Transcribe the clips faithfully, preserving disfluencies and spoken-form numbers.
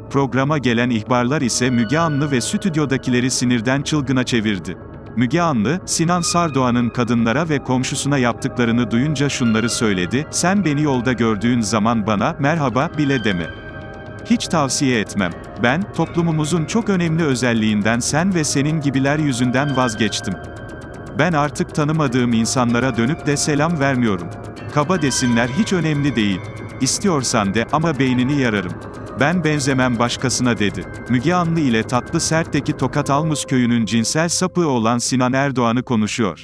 Programa gelen ihbarlar ise Müge Anlı ve stüdyodakileri sinirden çılgına çevirdi. Müge Anlı, Sinan Sardoğan'ın kadınlara ve komşusuna yaptıklarını duyunca şunları söyledi: "Sen beni yolda gördüğün zaman bana, merhaba, bile deme. Hiç tavsiye etmem. Ben, toplumumuzun çok önemli özelliğinden sen ve senin gibiler yüzünden vazgeçtim. Ben artık tanımadığım insanlara dönüp de selam vermiyorum. Kaba desinler hiç önemli değil. İstiyorsan de, ama beynini yararım. Ben benzemem başkasına" dedi. Müge Anlı ile Tatlı Sert'teki Tokat Almus köyünün cinsel sapığı olan Sinan Erdoğan'ı konuşuyor.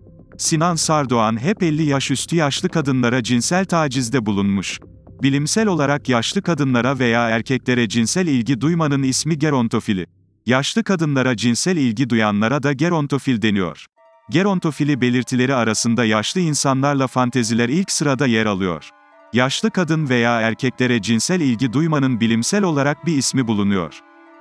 Sinan Sardoğan hep elli yaş üstü yaşlı kadınlara cinsel tacizde bulunmuş. Bilimsel olarak yaşlı kadınlara veya erkeklere cinsel ilgi duymanın ismi gerontofili. Yaşlı kadınlara cinsel ilgi duyanlara da gerontofil deniyor. Gerontofili belirtileri arasında yaşlı insanlarla fanteziler ilk sırada yer alıyor. Yaşlı kadın veya erkeklere cinsel ilgi duymanın bilimsel olarak bir ismi bulunuyor.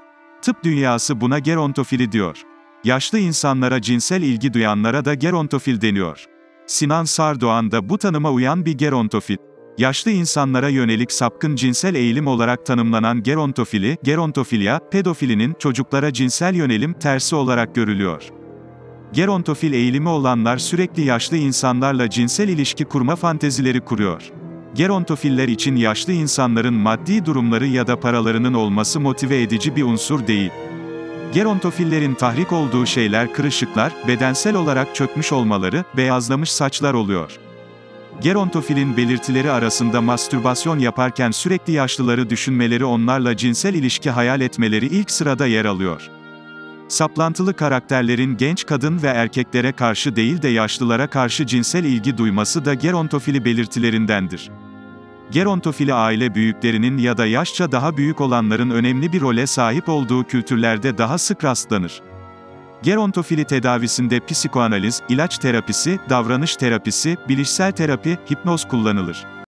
Tıp dünyası buna gerontofili diyor. Yaşlı insanlara cinsel ilgi duyanlara da gerontofil deniyor. Sinan Sardoğan da bu tanıma uyan bir gerontofil. Yaşlı insanlara yönelik sapkın cinsel eğilim olarak tanımlanan gerontofili, gerontofilya, pedofilinin çocuklara cinsel yönelim tersi olarak görülüyor. Gerontofil eğilimi olanlar sürekli yaşlı insanlarla cinsel ilişki kurma fantezileri kuruyor. Gerontofiller için yaşlı insanların maddi durumları ya da paralarının olması motive edici bir unsur değil. Gerontofillerin tahrik olduğu şeyler kırışıklar, bedensel olarak çökmüş olmaları, beyazlamış saçlar oluyor. Gerontofilin belirtileri arasında mastürbasyon yaparken sürekli yaşlıları düşünmeleri, onlarla cinsel ilişki hayal etmeleri ilk sırada yer alıyor. Saplantılı karakterlerin genç kadın ve erkeklere karşı değil de yaşlılara karşı cinsel ilgi duyması da gerontofili belirtilerindendir. Gerontofili aile büyüklerinin ya da yaşça daha büyük olanların önemli bir role sahip olduğu kültürlerde daha sık rastlanır. Gerontofili tedavisinde psikoanaliz, ilaç terapisi, davranış terapisi, bilişsel terapi, hipnoz kullanılır.